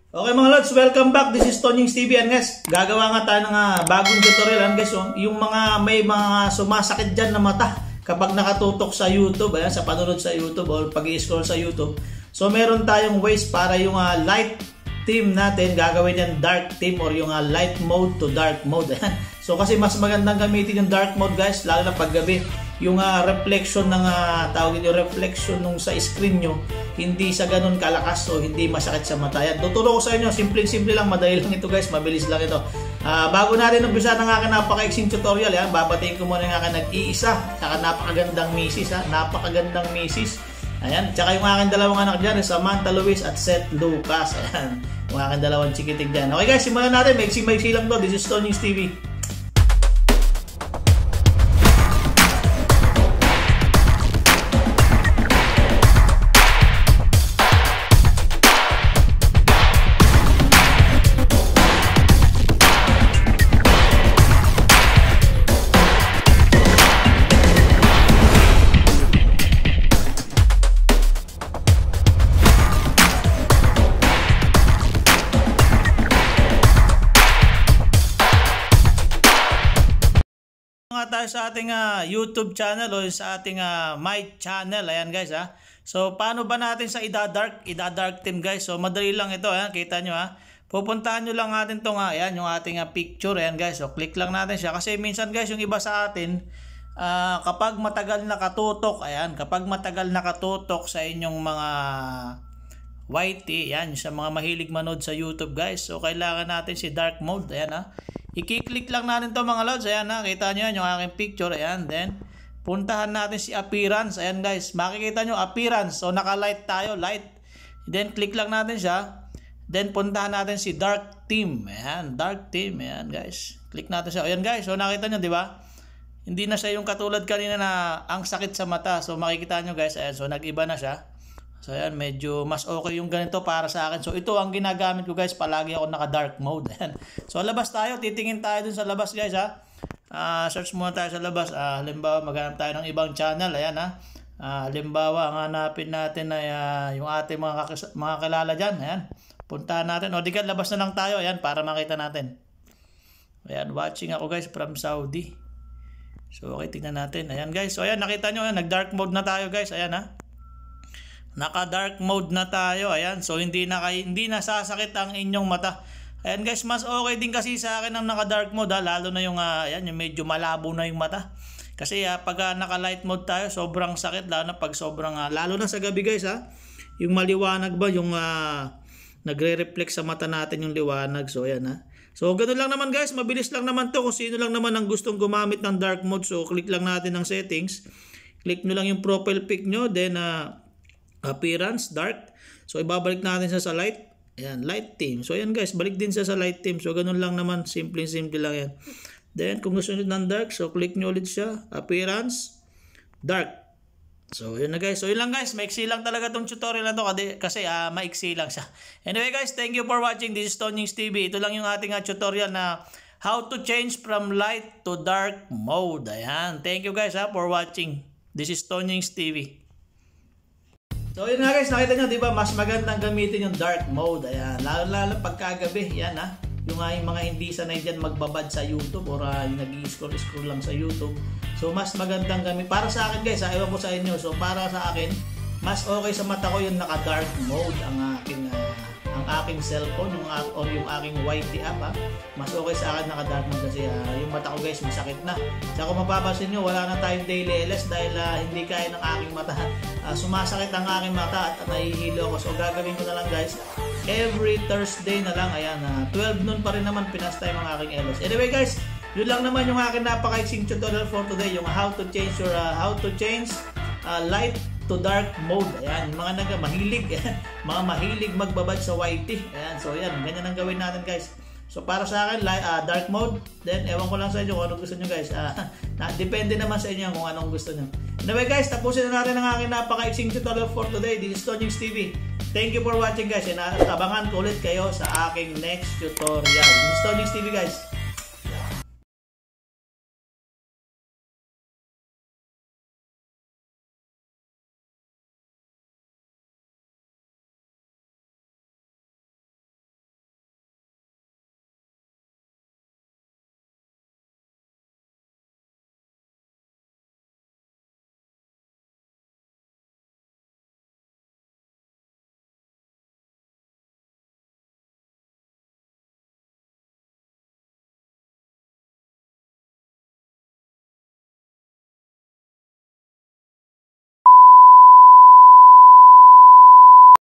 Okay mga lods, welcome back. This is Tony's TV and guys, gagawa nga tayo ng bagong tutorial guys. Yung mga may mga sumasakit dyan na mata kapag nakatutok sa YouTube, ayan, sa panonood sa YouTube o pag-i-scroll sa YouTube. So meron tayong ways para yung light theme natin, gagawin yan dark theme or yung light mode to dark mode. Ayan. So kasi mas magandang gamitin yung dark mode guys, lalo na paggabi. Yung reflection ng tawag yung reflection nung sa screen nyo, hindi sa ganun kalakas o hindi masakit sa mata. Yan, tuturo ko sa inyo, simple lang, madali lang ito guys, mabilis lang ito. Bago natin umpisa ng aking napaka-exing tutorial, yan, babatiin ko muna yung aking nag-iisa, saka napakagandang misis, napakagandang misis. Ayan, tsaka yung aking dalawang anak dyan, Samantha Luis at Seth Lucas. Ayan, yung aking dalawang chikitig dyan. Okay guys, simulan natin, maiksi lang to. This is Tony's TV. Tayo sa ating YouTube channel o sa ating my channel. Ayan guys ha. So paano ba natin sa ida-dark theme guys? So madali lang ito, ayan, kita nyo ha. Pupuntahan nyo lang natin tong ayan, yung ating picture. Ayan guys, so click lang natin siya kasi minsan guys yung iba sa atin kapag matagal nakatutok, ayan, kapag matagal nakatutok sa inyong mga whitey, yan, sa mga mahilig manood sa YouTube guys. So kailangan natin si dark mode. Ayan ha. I-click lang natin to mga lods. Ayan ha, kita nyo yan yung aking picture. Ayan, then puntahan natin si appearance. Ayan guys, makikita nyo appearance. So naka-light tayo, light. Then click lang natin siya. Then puntahan natin si dark theme. Ayan, dark theme. Ayan guys, click natin siya. Ayan guys, so nakita nyo diba? Hindi na siya yung katulad kanina na ang sakit sa mata. So makikita nyo guys, ayan, so nag-iba na siya. So ayan, medyo mas okay yung ganito para sa akin. So ito ang ginagamit ko guys, palagi ako naka dark mode. Ayan. So labas tayo, titingin tayo dun sa labas guys ha. Search muna tayo sa labas. Halimbawa maghanap tayo ng ibang channel. Ayan ha. Halimbawa ang hanapin natin ay yung ating mga kilala dyan. Ayan. Puntahan natin. O di ka, labas na lang tayo. Ayan, para makita natin. Ayan, watching ako guys from Saudi. So okay, tingnan natin. Ayan guys. So ayan, nakita nyo, nag dark mode na tayo guys. Ayan ha. Naka-dark mode na tayo. Ayan. So hindi na sasakit ang inyong mata. Ayan guys, mas okay din kasi sa akin ang naka-dark mode ha. Lalo na yung ayan, yung medyo malabo na yung mata. Kasi pag naka-light mode tayo, sobrang sakit lalo na pag sobrang lalo na sa gabi guys ha. Yung maliwanag ba, yung nagre-reflect sa mata natin yung liwanag. So ayan ha. So ganoon lang naman guys, mabilis lang naman to. Kung sino lang naman ang gustong gumamit ng dark mode, so click lang natin ng settings. Click nyo lang yung profile pic nyo, then appearance, dark. So ibabalik natin sa light. Ayan, light theme. So ayan guys, balik din sa light theme. So ganun lang naman, simple lang yan. Then kung gusto nyo ng dark, so click nyo ulit siya, appearance, dark. So yun na guys. So yun lang guys, maiksi lang talaga tong tutorial na to kasi maiksi lang siya. Anyway guys, thank you for watching. This is Tony's TV. Ito lang yung ating tutorial na how to change from light to dark mode. Ayan, thank you guys for watching. This is Tony's TV. So yun nga guys, nakita nyo diba, mas magandang gamitin yung dark mode. Ayan, lalo pagkagabi, yan ha. Yung mga hindi sanay dyan magbabad sa YouTube or yung nag-i-scroll lang sa YouTube. So mas magandang gamit. Para sa akin guys, ewan ko sa inyo. So para sa akin, mas okay sa mata ko yung naka-dark mode ang aking cellphone or yung aking YT app ha. Mas okay sa akin naka-dark mode kasi yung mata ko guys masakit na. Saka kung mapapansin nyo, wala na tayong daily LS dahil hindi kaya ng aking mata. Sumasakit ang aking mata at nahihilo ako. So gagawin ko na lang guys, every Thursday na lang. Ayan, 12 noon pa rin naman pinastime ang aking LS. Anyway guys, yun lang naman yung aking napaka-exing tutorial for today. Yung how to change light to dark mode. Ayan, mga mahilig mga mahilig magbabad sa YT. Ayan, so yan, ganyan ang gawin natin guys. So para sa akin, dark mode, then ewan ko lang sa inyo kung anong gusto nyo guys. Depende naman sa inyo kung anong gusto nyo. Anyway guys, tapusin na natin ang aking napaka-exing tutorial for today. This is Tony's TV. Thank you for watching guys, and abangan ko ulit kayo sa aking next tutorial. This is Tony's TV guys.